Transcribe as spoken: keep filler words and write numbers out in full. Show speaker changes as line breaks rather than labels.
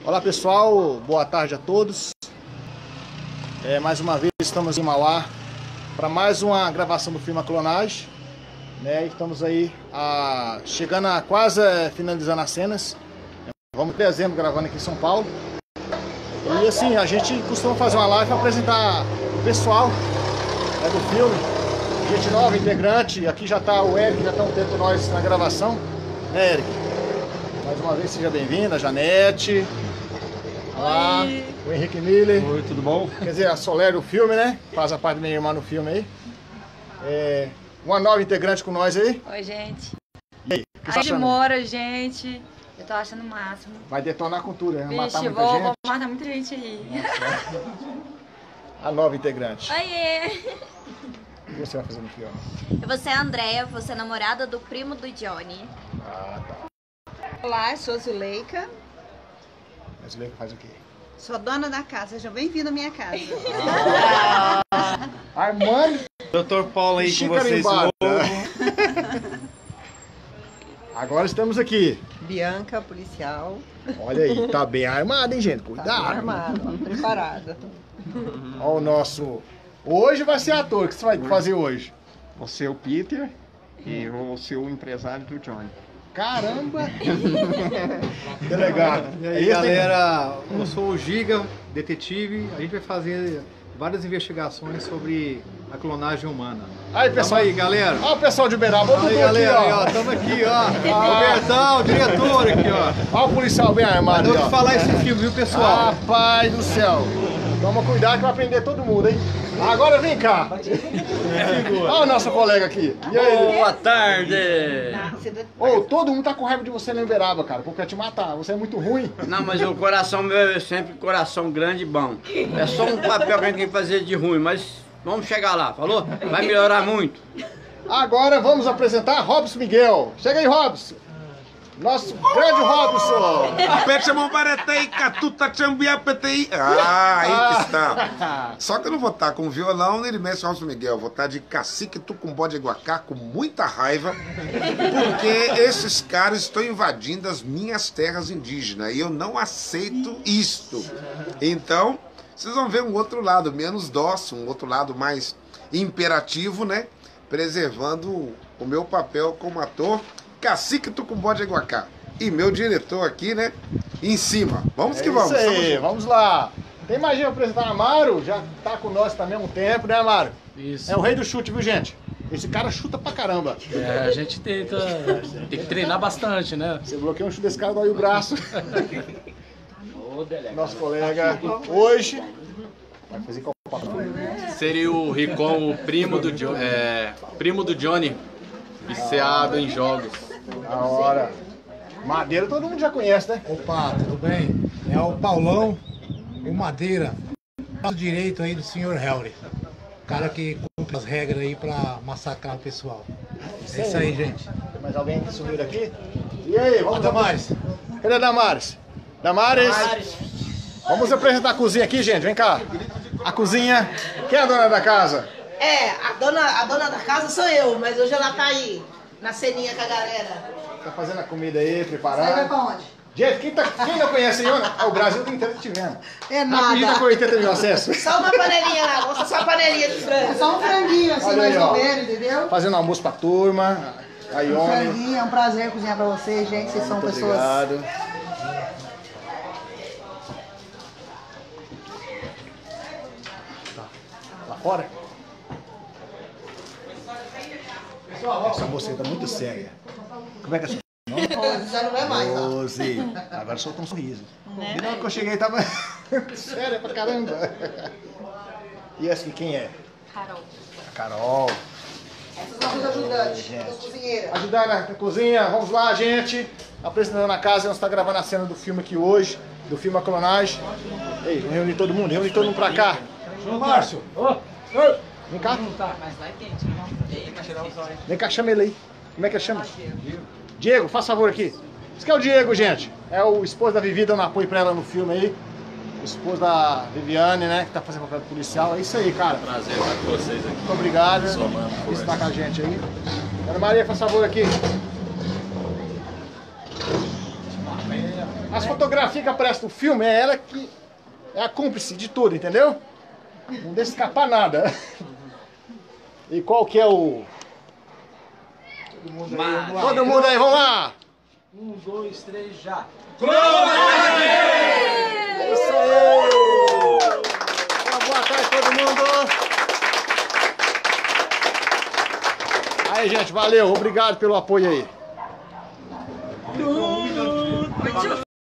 Olá pessoal, boa tarde a todos. É, mais uma vez estamos em Mauá para mais uma gravação do filme A Clonagem, né? Estamos aí a, chegando a quase finalizando as cenas. Vamos em dezembro gravando aqui em São Paulo. E assim, a gente costuma fazer uma live para apresentar o pessoal, né, do filme. Gente nova, integrante. Aqui já está o Eric, já está um tempo com nós na gravação, né, Eric? Mais uma vez seja bem-vinda, a Janete. Olá, oi. O Henrique Miller.
Oi, tudo bom?
Quer dizer, a Soler do filme, né? Faz a parte da minha irmã no filme aí. É, uma nova integrante com nós aí.
Oi, gente.
E aí, que
Aí
tá
de Moura, gente. Eu tô achando o máximo.
Vai detonar com tudo, né?
Vixe,
Matar muita
vou,
gente.
vou matar muita gente aí.
A nova integrante.
Oiê!
O que você vai fazer no filme?
Eu vou ser a Andrea, vou ser a namorada do primo do Johnny.
Ah, tá.
Olá, eu sou a Zuleika.
A Zuleika faz o quê?
Sou dona da casa, seja bem-vindo à minha casa.
Ah, Armando.
doutor Paulo aí com vocês de
Carimbado.
novo.
Agora estamos aqui.
Bianca, policial.
Olha aí, tá bem armado, hein, gente?
Tá
Cuidado.
armada, preparada.
Olha o nosso... Hoje vai ser ator. O que você vai fazer hoje?
Vou ser o Peter e vou ser o empresário do Johnny.
Caramba! Delegado.
E aí, galera, eu sou o Giga, detetive. A gente vai fazer várias investigações sobre a clonagem humana.
Aí, pessoal.
Tamo aí, galera.
Olha o pessoal de Uberaba. Olha o
Aí,
Dudu
galera,
aqui,
aí,
ó.
ó, tamo aqui, ó. Robertão, diretor aqui, ó.
Olha o policial bem armado
Vou
aí,
te
ó.
falar esse filme, viu, pessoal?
Rapaz do céu. Toma cuidado que vai prender todo mundo, hein? Agora vem cá. Olha o nosso colega aqui. E aí?
Boa tarde!
Ô, todo mundo tá com raiva de você lá em Uberaba, cara. Porque quer te matar. Você é muito ruim.
Não, mas o coração meu é sempre coração grande e bom. É só um papel que a gente tem que fazer de ruim, mas vamos chegar lá, falou? Vai melhorar muito.
Agora vamos apresentar Robson Miguel. Chega aí, Robson. Nosso grande Robson.
Ah, aí que está. Só que eu não vou estar com violão nem mestre Robson Miguel. Vou estar de cacique tucumbó de Iguacá com muita raiva, porque esses caras estão invadindo as minhas terras indígenas e eu não aceito isto. Então, vocês vão ver um outro lado menos dócil, um outro lado mais imperativo, né? Preservando o meu papel como ator. Cacique Tucumbó de Iguacá. E meu diretor aqui, né? Em cima. Vamos
É
que vamos.
isso aí,
juntos.
vamos lá. Tem mais gente pra apresentar. Amaro já tá com nós também há um tempo, né, Amaro?
Isso.
É o rei do chute, viu, gente? Esse cara chuta pra caramba.
É, a gente tenta, tem que treinar bastante, né?
Você bloqueia um chute desse cara, dói o braço. Nosso colega hoje vai fazer qual papel?
Seria o Ricon, o primo do, Jo- é, primo do Johnny, viciado em jogos.
Da hora. Madeira todo mundo já conhece, né?
Opa, tudo bem? É o Paulão, o Madeira, do direito aí do senhor Helry. O cara que cumpre as regras aí pra massacrar o pessoal. É isso aí, gente.
Tem mais alguém que sumiu daqui? E aí, vamos
Ó, Damares.
Cadê a Damares? Damares. Vamos apresentar a cozinha aqui, gente. Vem cá. A cozinha. Quem é a dona da casa?
É, a dona, a dona da casa sou eu, mas hoje ela tá aí, na ceninha com a galera.
Tá fazendo a comida aí,
Você vai
preparando.
pra onde?
Gente, quem, tá, quem não conhece aí, ó, o Brasil inteiro te vendo.
É
A comida
nada.
com oitenta mil acessos.
Só uma panelinha lá, gosta só uma panelinha de frango. É só um franguinho, assim,
Olha aí,
mais
ó.
ou menos, entendeu?
Fazendo almoço pra turma. A
Um
Ione.
franguinho, é um prazer cozinhar pra vocês, gente. Vocês são
Muito
pessoas...
obrigado. Tá. Lá fora? Essa moça tá muito séria. Como é que é essa?
Hoje já não é mais, ó.
Rose. Agora soltou um sorriso. E na hora que eu cheguei tava séria pra caramba. E essa aqui quem é?
Carol.
A Carol.
Essas são as ajudantes, as cozinheiras.
Ajudar na cozinha, vamos lá, gente. Apresentando na casa, nós estamos gravando a cena do filme aqui hoje, do filme A Clonagem. Ei, vamos reunir todo mundo, reunir todo mundo pra cá.
Ô, Márcio.
Ô, vem cá. Vem cá, chama ele aí. Como é que ele chama? Diego, faz favor aqui. Esse que é o Diego, gente. É o esposo da Vivi, dando apoio pra ela no filme aí. O esposo da Viviane, né, que tá fazendo papel de policial. É isso aí, cara.
Prazer estar com vocês aqui.
Muito obrigado
Somando
por estar com a gente aí. Ana Maria, faz favor aqui. As fotografias que aparecem no filme é ela que é a cúmplice de tudo, entendeu? Não deixa escapar nada. E qual que é o...
Todo mundo aí, vamos lá.
Todo mundo aí, vamos lá!
Um, dois, três, já!
Clonagem! É isso aí! Uma boa tarde todo mundo! Aí, gente, valeu, obrigado pelo apoio aí.
Oi, tio.